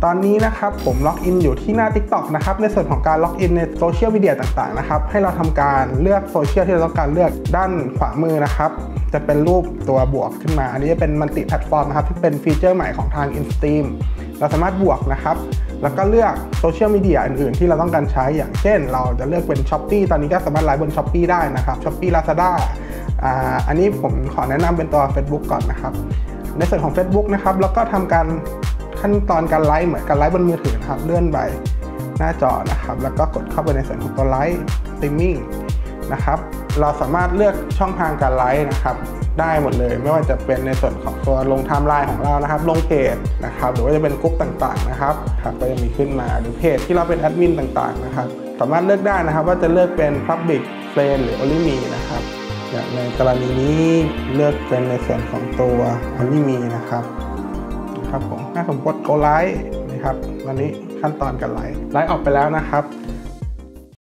ตอนนี้นะครับผมล็อกอินอยู่ที่หน้า TikTok นะครับในส่วนของการล็อกอินในโซเชียลมีเดียต่างๆนะครับให้เราทำการเลือกโซเชียลที่เราต้องการเลือกด้านขวามือนะครับจะเป็นรูปตัวบวกขึ้นมาอันนี้จะเป็นมัลติแพลตฟอร์มนะครับที่เป็นฟีเจอร์ใหม่ของทาง InStream เราสามารถบวกนะครับแล้วก็เลือกโซเชียลมีเดียอื่นๆที่เราต้องการใช้อย่างเช่นเราจะเลือกเป็น Shopee ตอนนี้ก็สามารถไลฟ์บน Shopee ได้นะครับ Shopee Lazada อันนี้ผมขอแนะนำเป็นตัว Facebook ก่อนนะครับในส่วนของ Facebook นะครับแล้วก็ทำการขั้นตอนการไลฟ์เหมือนการไลฟ์บนมือถือนะครับเลื่อนไปหน้าจอนะครับแล้วก็กดเข้าไปในส่วนของตัวไลฟ์สตรีมมิ่งนะครับเราสามารถเลือกช่องทางการไลฟ์นะครับได้หมดเลยไม่ว่าจะเป็นในส่วนของตัวลงไทม์ไลน์ของเรานะครับลงเพจนะครับหรือว่าจะเป็นกลุ่มต่างๆนะครับก็จะมีขึ้นมาหรือเพจที่เราเป็นแอดมินต่างๆนะครับสามารถเลือกได้นะครับว่าจะเลือกเป็น Public Friend หรือ Only Me นะครับอย่างในกรณีนี้เลือกเป็นในส่วนของตัว Only Me นะครับผมถ้าผมกด Go Live นะครับวันนี้ขั้นตอนการไลฟ์ออกไปแล้วนะครับ